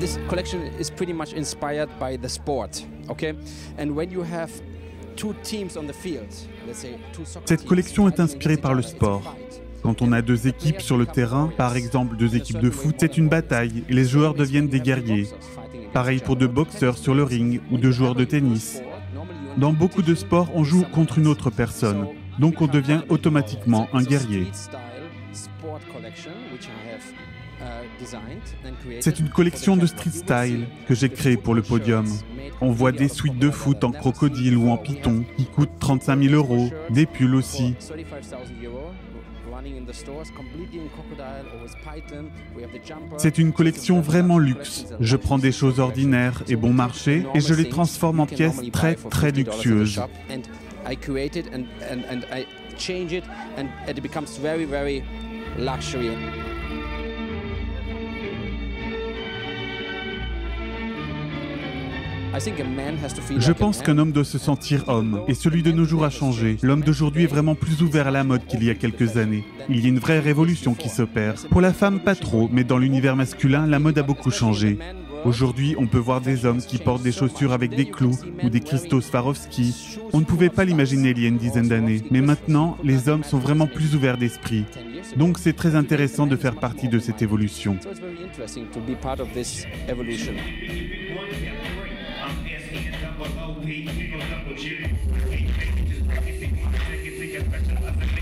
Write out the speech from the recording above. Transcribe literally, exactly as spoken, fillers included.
this collection is pretty much inspired by the sport, okay? And when you have two teams on the field, let's say two soccer Cette teams collection est fighting inspirée against par le each other, it's a sport. fight. Quand on a deux équipes sur le terrain, par exemple deux équipes de foot, c'est une bataille et les joueurs deviennent des guerriers. Pareil pour deux boxeurs sur le ring ou deux joueurs de tennis. Dans beaucoup de sports, on joue contre une autre personne, donc on devient automatiquement un guerrier. C'est une collection de street style que j'ai créée pour le podium. On voit des suites de foot en crocodile ou en python qui coûtent trente-cinq mille euros, des pulls aussi. C'est une collection vraiment luxe. Je prends des choses ordinaires et bon marché et je les transforme en pièces très très luxueuses. I create it and, and, and I change it and it becomes very, very luxury. Je pense qu'un homme doit se sentir homme, et celui de nos jours a changé. L'homme d'aujourd'hui est vraiment plus ouvert à la mode qu'il y a quelques années. Il y a une vraie révolution qui s'opère. Pour la femme, pas trop, mais dans l'univers masculin, la mode a beaucoup changé. Aujourd'hui, on peut voir des hommes qui portent des chaussures avec des clous ou des cristaux Swarovski. On ne pouvait pas l'imaginer il y a une dizaine d'années. Mais maintenant, les hommes sont vraiment plus ouverts d'esprit. Donc c'est très intéressant de faire partie de cette évolution. People double check.